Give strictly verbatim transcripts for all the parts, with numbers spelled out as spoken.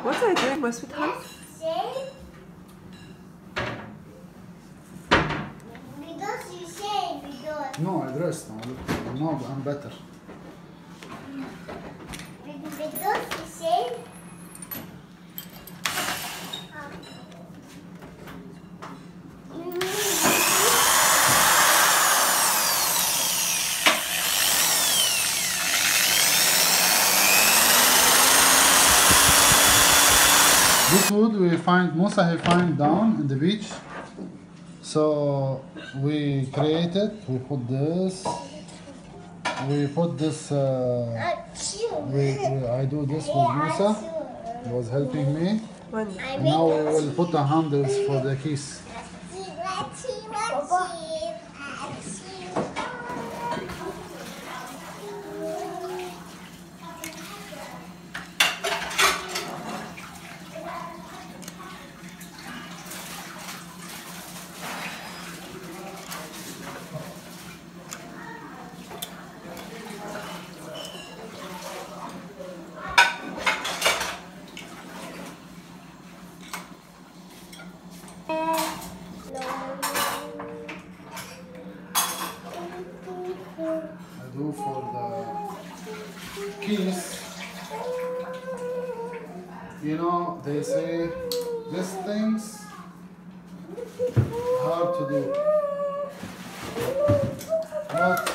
What are you doing, my sweetheart? Because you say we don't. No, I dressed now. No, I'm better. Because you say. This wood we find, Musa he find down in the beach. So we create it, we put this, we put this, uh, we, we, I do this with Musa, he was helping me. And now we will put the handles for the keys. I do for the keys. You know, they say these things hard to do, but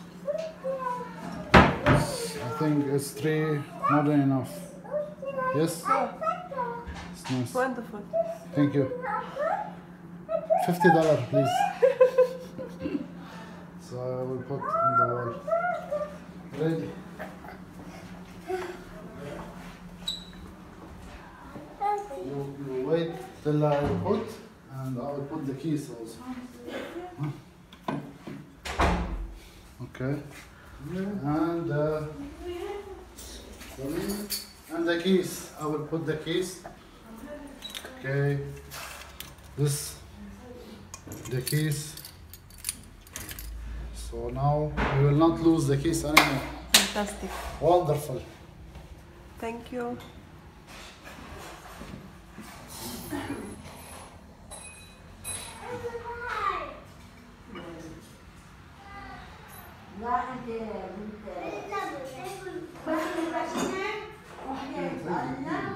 I think it's three more than enough. Yes? It's nice. Wonderful. Thank you. Fifty dollars, please. So I will put on the wall. Ready? You, you wait till I put, and I will put the keys also. Okay. And uh, and the keys. I will put the keys. Okay. This the keys. So now we will not lose the keys anymore. Fantastic. Wonderful. Thank you. لا انت انت بس الباشينه وحده